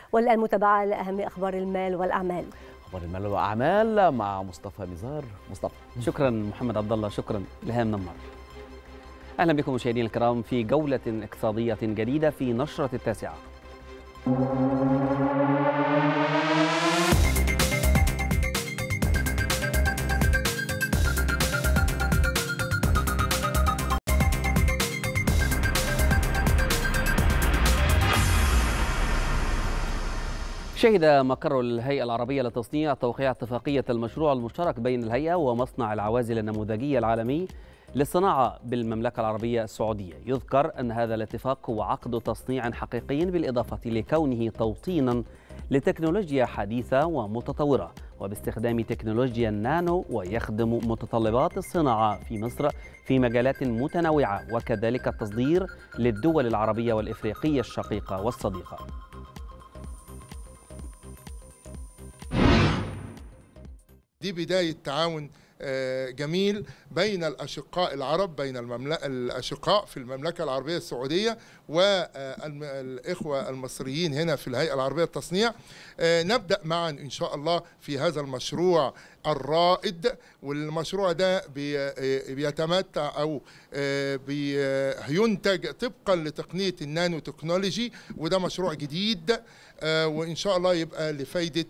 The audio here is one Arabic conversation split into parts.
والآن متابعة لأهم أخبار المال والأعمال. أخبار المال والأعمال مع مصطفى مزار. مصطفى. شكرا محمد عبد الله، شكرا إلهام نمر. أهلا بكم مشاهدينا الكرام في جولة اقتصادية جديدة في نشرة 9. شهد مقر الهيئة العربية للتصنيع توقيع اتفاقية المشروع المشترك بين الهيئة ومصنع العوازل النموذجية العالمي للصناعة بالمملكة العربية السعودية. يذكر أن هذا الاتفاق هو عقد تصنيع حقيقي بالإضافة لكونه توطينا لتكنولوجيا حديثة ومتطورة وباستخدام تكنولوجيا النانو، ويخدم متطلبات الصناعة في مصر في مجالات متنوعة، وكذلك التصدير للدول العربية والإفريقية الشقيقة والصديقة. دي بداية تعاون جميل بين الأشقاء العرب، بين الأشقاء في المملكة العربية السعودية والإخوة المصريين هنا في الهيئة العربية للتصنيع. نبدأ معا إن شاء الله في هذا المشروع الرائد، والمشروع ده بيتمتع أو بينتج طبقا لتقنية النانو تكنولوجي، وده مشروع جديد وإن شاء الله يبقى لفايدة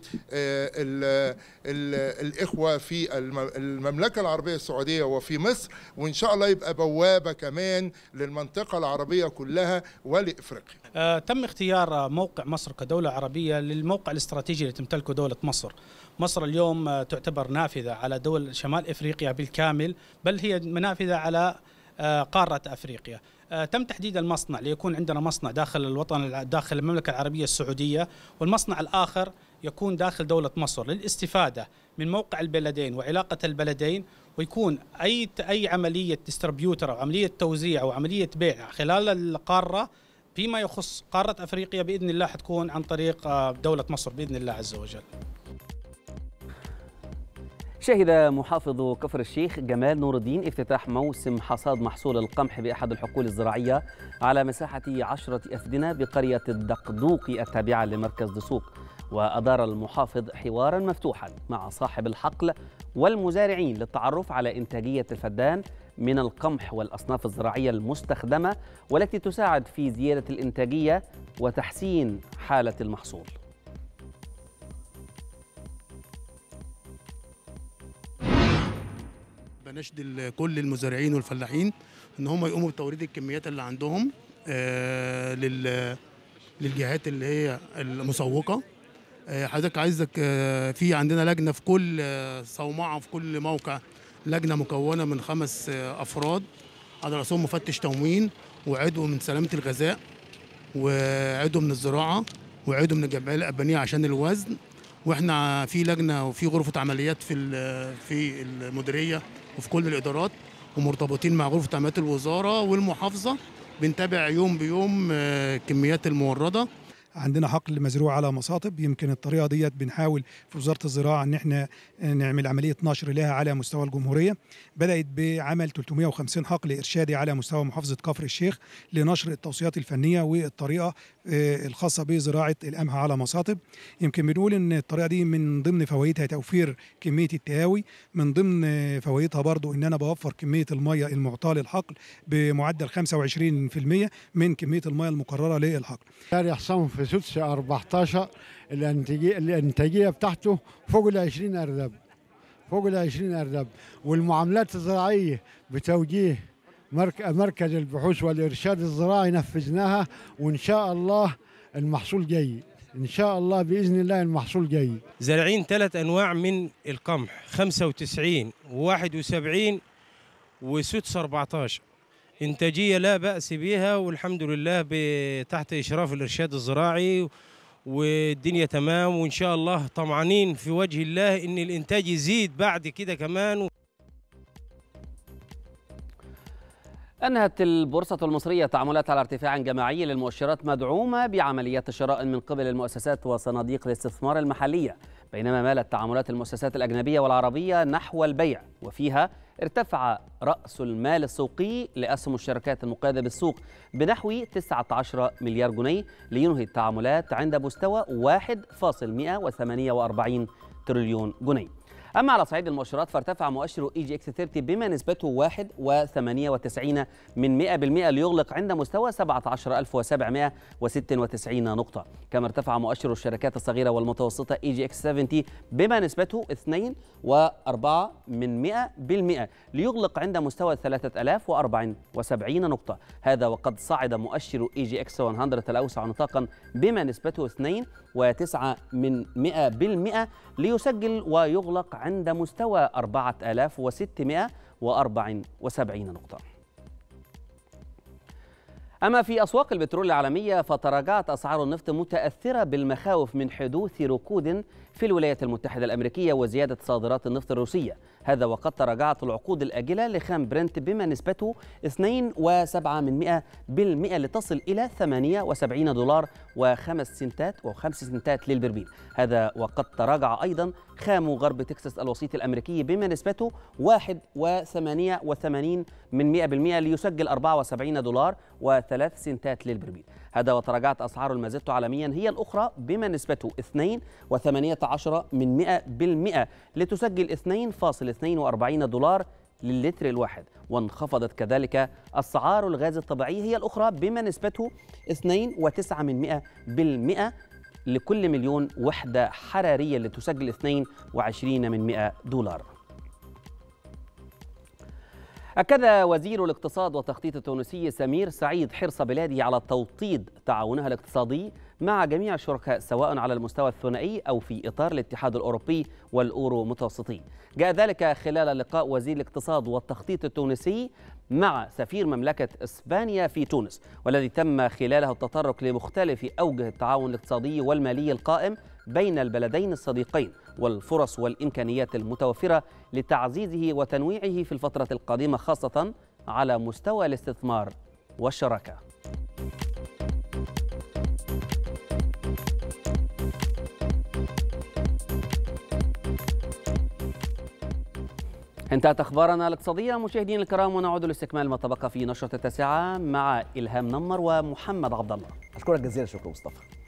الإخوة في المملكة العربية السعودية وفي مصر، وإن شاء الله يبقى بوابة كمان للمنطقة العربية كلها ولإفريقيا. تم اختيار موقع مصر كدولة عربية للموقع الاستراتيجي اللي تمتلكه دولة مصر. مصر اليوم تعتبر نافذة على دول شمال إفريقيا بالكامل، بل هي منافذة على قارة أفريقيا. تم تحديد المصنع ليكون عندنا مصنع داخل الوطن، داخل المملكة العربية السعودية، والمصنع الآخر يكون داخل دولة مصر للاستفادة من موقع البلدين وعلاقة البلدين، ويكون أي عملية ديستربيوتر أو عملية توزيع أو عملية بيع خلال القارة فيما يخص قارة أفريقيا بإذن الله حتكون عن طريق دولة مصر بإذن الله عز وجل. شهد محافظ كفر الشيخ جمال نور الدين افتتاح موسم حصاد محصول القمح بأحد الحقول الزراعية على مساحة 10 أفدنة بقرية الدقدوق التابعة لمركز دسوق. وأدار المحافظ حوارا مفتوحا مع صاحب الحقل والمزارعين للتعرف على إنتاجية الفدان من القمح والأصناف الزراعية المستخدمة، والتي تساعد في زيادة الإنتاجية وتحسين حالة المحصول. بنشد كل المزارعين والفلاحين ان هم يقوموا بتوريد الكميات اللي عندهم للجهات اللي هي المسوقه. حضرتك عايزك في عندنا لجنه في كل صومعه في كل موقع، لجنه مكونه من 5 افراد على راسهم مفتش تموين وعضو من سلامه الغذاء وعضو من الزراعه وعضو من الجمعيه الابانيه عشان الوزن. واحنا في لجنه وفي غرفه عمليات في المديريه وفي كل الادارات، ومرتبطين مع غرفه عمليات الوزاره والمحافظه، بنتابع يوم بيوم الكميات المورده. عندنا حقل مزروع على مصاطب، يمكن الطريقه ديت بنحاول في وزاره الزراعه ان احنا نعمل عمليه نشر لها على مستوى الجمهوريه. بدات بعمل 350 حقل ارشادي على مستوى محافظه كفر الشيخ لنشر التوصيات الفنيه والطريقه الخاصه بزراعه القمح على مصاطب. يمكن بنقول ان الطريقه دي من ضمن فوائدها توفير كميه التهاوي، من ضمن فوائدها برضو ان انا بوفر كميه الميه المعطاه للحقل بمعدل 25% من كميه الميه المقرره للحقل. شارع حصان في سدس 14 الانتاجيه بتاعته فوق ال 20 اردب، فوق ال 20 اردب. والمعاملات الزراعيه بتوجيه مركز البحوث والارشاد الزراعي نفذناها، وان شاء الله المحصول جاي، ان شاء الله باذن الله المحصول جاي. زارعين 3 انواع من القمح، 95 و71 وسدس 14. إنتاجية لا بأس بها والحمد لله تحت إشراف الإرشاد الزراعي، والدنيا تمام، وإن شاء الله طمعانين في وجه الله إن الإنتاج يزيد بعد كده كمان. أنهت البورصة المصرية تعاملات على ارتفاع جماعي للمؤشرات مدعومة بعمليات شراء من قبل المؤسسات وصناديق الاستثمار المحلية، بينما مالت تعاملات المؤسسات الأجنبية والعربية نحو البيع، وفيها ارتفع رأس المال السوقي لأسهم الشركات المقيدة بالسوق بنحو 19 مليار جنيه لينهي التعاملات عند مستوى 1.148 تريليون جنيه. أما على صعيد المؤشرات فارتفع مؤشر EGX 30 بما نسبته 1.98% ليغلق عند مستوى 17796 نقطة، كما ارتفع مؤشر الشركات الصغيرة والمتوسطة EGX 70 بما نسبته 2.4% ليغلق عند مستوى 3074 نقطة. هذا وقد صعد مؤشر EGX 100 الأوسع نطاقا بما نسبته 2.9% ليسجل ويغلق عند مستوى 4674 نقطة. أما في أسواق البترول العالمية فتراجعت أسعار النفط متأثرة بالمخاوف من حدوث ركود في الولايات المتحدة الأمريكية وزيادة صادرات النفط الروسية. هذا وقد تراجعت العقود الآجلة لخام برنت بما نسبته 2.7% لتصل إلى 78 دولار و5 سنتات للبرميل. هذا وقد تراجع أيضا خام غرب تكساس الوسيط الأمريكي بما نسبته 1.88% ليسجل 74 دولار و3 سنتات للبرميل. هذا وتراجعت أسعار المازوت عالميا هي الأخرى بما نسبته 2.18% لتسجل 2.42 دولار للتر الواحد. وانخفضت كذلك أسعار الغاز الطبيعي هي الأخرى بما نسبته 2.9% لكل مليون وحدة حرارية لتسجل 22 دولار. أكد وزير الاقتصاد والتخطيط التونسي سمير سعيد حرص بلاده على توطيد تعاونها الاقتصادي مع جميع الشركاء سواء على المستوى الثنائي أو في إطار الاتحاد الأوروبي والأورو متوسطي. جاء ذلك خلال لقاء وزير الاقتصاد والتخطيط التونسي مع سفير مملكة إسبانيا في تونس، والذي تم خلاله التطرق لمختلف أوجه التعاون الاقتصادي والمالي القائم بين البلدين الصديقين والفرص والإمكانيات المتوفرة لتعزيزه وتنويعه في الفترة القادمة خاصة على مستوى الاستثمار والشراكة. انتهت أخبارنا الاقتصادية مشاهدينا الكرام، ونعود لاستكمال ما تبقى في نشرة التاسعة مع إلهام نمر ومحمد عبد الله. أشكرك جزيلا. شكرا مصطفى.